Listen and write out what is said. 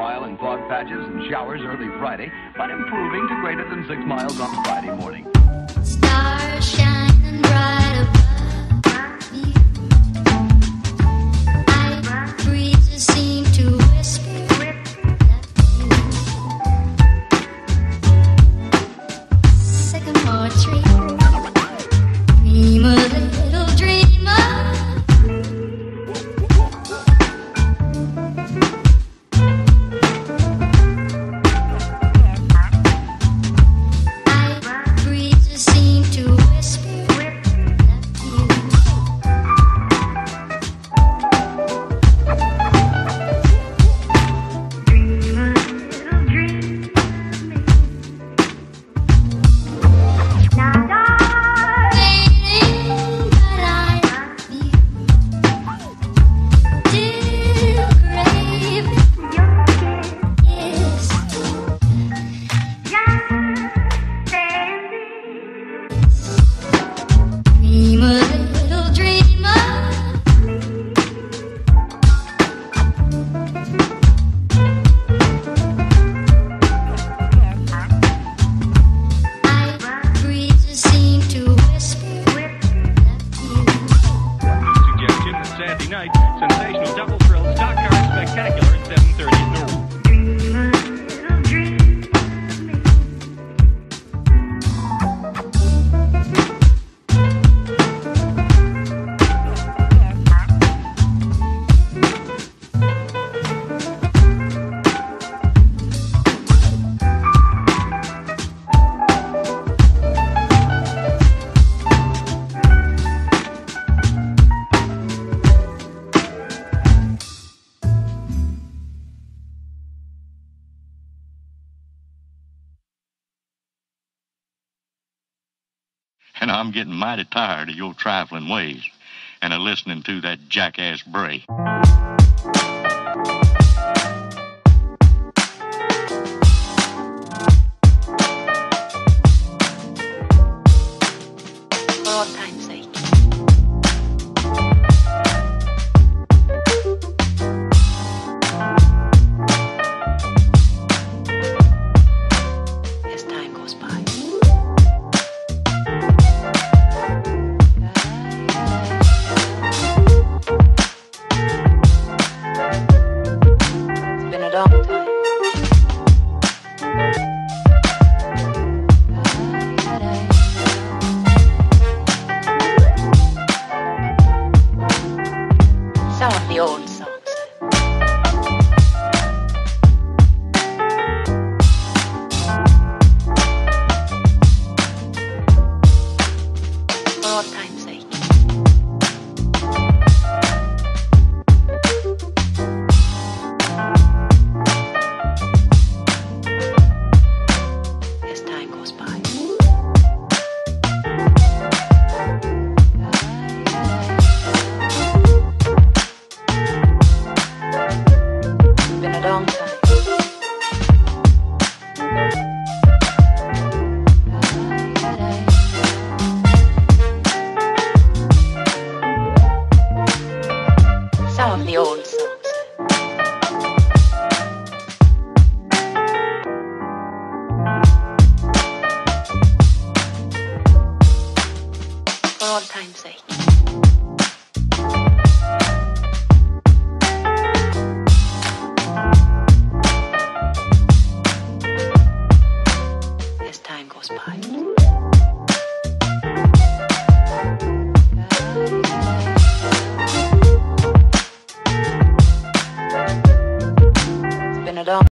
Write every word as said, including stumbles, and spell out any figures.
mile in fog patches and showers early Friday, but improving to greater than six miles on Friday morning. Stars shining bright above me. Night breezes seem to whisper sycamore tree. Dream a little dreamer. Sensational double thrill stock car spectacular at seven thirty at Norwood. And I'm getting mighty tired of your trifling ways and of listening to that jackass Bray. For all time's sake. As time goes by. Long time. Some of the old songs. For all time's sake. Some of the old songs. For all time's sake. As time goes by. Been a long